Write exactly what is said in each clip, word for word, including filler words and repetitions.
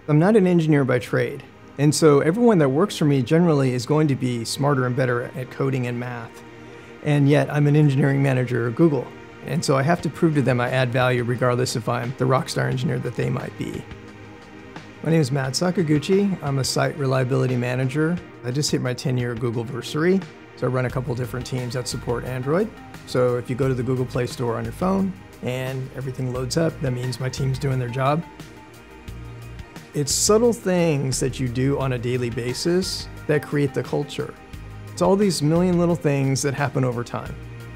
I'm not an engineer by trade, and so everyone that works for me generally is going to be smarter and better at coding and math. And yet I'm an engineering manager at Google, and so I have to prove to them I add value regardless if I'm the rockstar engineer that they might be. My name is Matt Sakaguchi. I'm a site reliability manager. I just hit my ten year Googleversary, so I run a couple different teams that support Android. So if you go to the Google Play Store on your phone and everything loads up, that means my team's doing their job. It's subtle things that you do on a daily basis that create the culture. It's all these million little things that happen over time.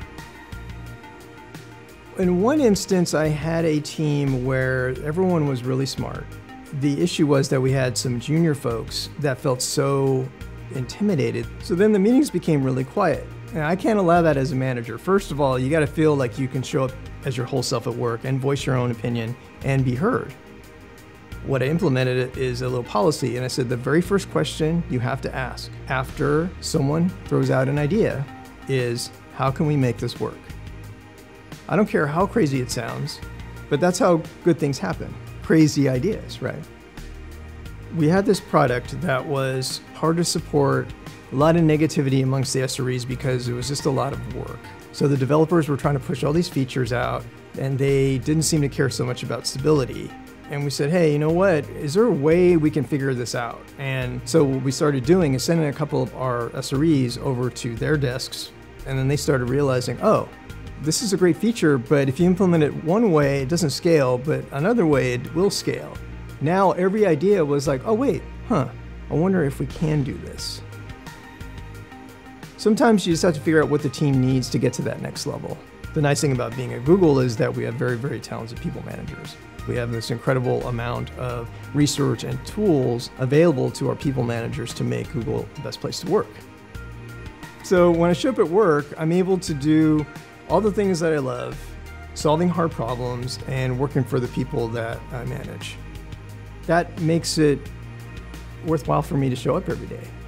In one instance, I had a team where everyone was really smart. The issue was that we had some junior folks that felt so intimidated. So then the meetings became really quiet. And I can't allow that as a manager. First of all, you got to feel like you can show up as your whole self at work and voice your own opinion and be heard. What I implemented is a little policy, and I said the very first question you have to ask after someone throws out an idea is, how can we make this work? I don't care how crazy it sounds, but that's how good things happen. Crazy ideas, right? We had this product that was hard to support, a lot of negativity amongst the S R Es because it was just a lot of work. So the developers were trying to push all these features out, and they didn't seem to care so much about stability. And we said, hey, you know what? Is there a way we can figure this out? And so what we started doing is sending a couple of our S R Es over to their desks, and then they started realizing, oh, this is a great feature, but if you implement it one way, it doesn't scale, but another way, it will scale. Now every idea was like, oh wait, huh, I wonder if we can do this. Sometimes you just have to figure out what the team needs to get to that next level. The nice thing about being at Google is that we have very, very talented people managers. We have this incredible amount of research and tools available to our people managers to make Google the best place to work. So when I show up at work, I'm able to do all the things that I love, solving hard problems and working for the people that I manage. That makes it worthwhile for me to show up every day.